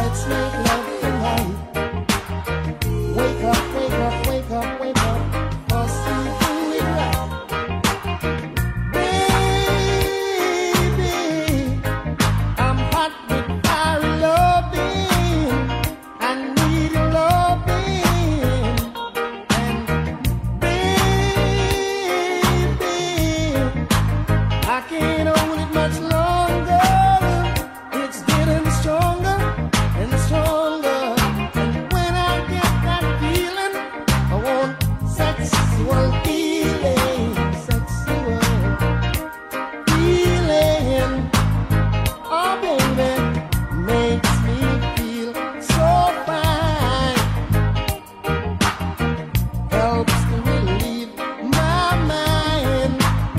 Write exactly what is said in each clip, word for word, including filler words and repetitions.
let's make love tonight. Wake up, wake up, wake up, wake up, us to do it right. Baby, I'm hot with fiery loving. I need your loving. And baby, I can't hold it much longer. It's getting stronger and stronger. And when I get that feeling, I want sexual feeling, sexual feeling. Oh baby, makes me feel so fine. Helps to relieve my mind.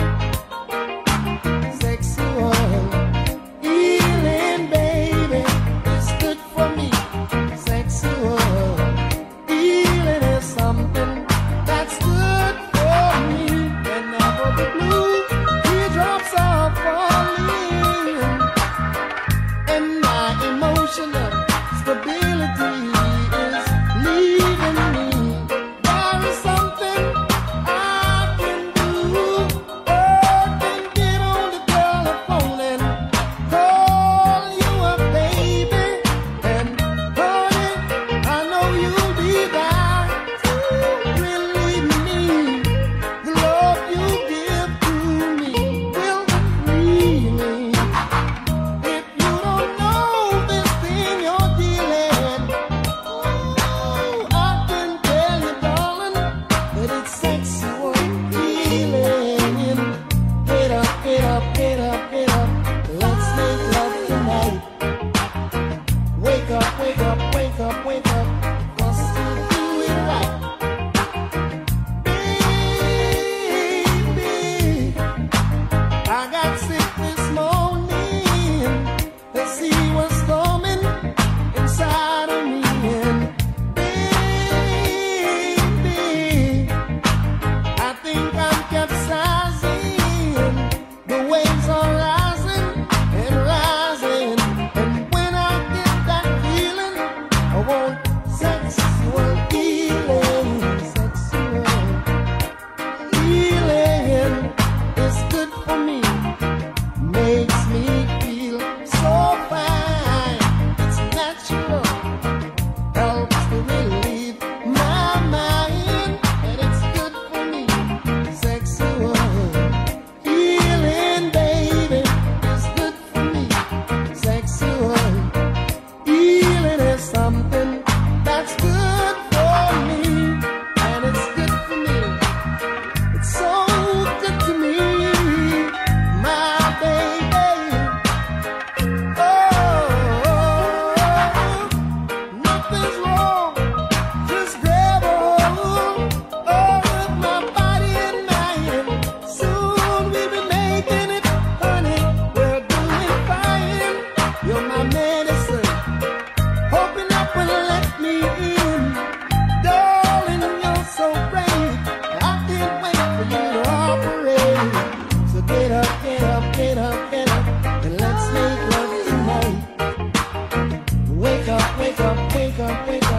Sexual healing, baby, it's good for me. Sexual healing is something that's good for me. Whenever the blue teardrops are falling, and my emotional stability is leaving me, there is something I can do. Oh, can get on the telephone and call you up, baby. And honey, I know you'll be there to relieve me. The love you give to me will free me. If you don't know this thing you're dealing, ooh, I can tell you, darling, that it's sexual healing. Get up, get up, get up, get up. Let's make love tonight. Wake up, wake up, wake up, wake up. Us to do it right. Baby, I got sick this morning. The sea was storming inside of me. And baby, I think I'm capsizing. The waves are rising and rising. And when I get that feeling, I want sexual healing. Sexual healing is good for me. Makes me feel so fine. It's natural. Helps to relieve my mind. And it's good for me. Sexual healing, baby, is good for me. Sexual healing is something that's good for me. And it's good for me. It's so good to me, my baby. Oh, nothing's wrong. Just grab a hold of my body and mind. Soon we'll be making it, honey. We're doing fine. You're my medicine. Hoping up will let me in. Darling, you're so brave. I can't wait for you to operate. So get up, get up, get up, get up, and let's make love tonight. Wake up, wake up, wake up, wake up.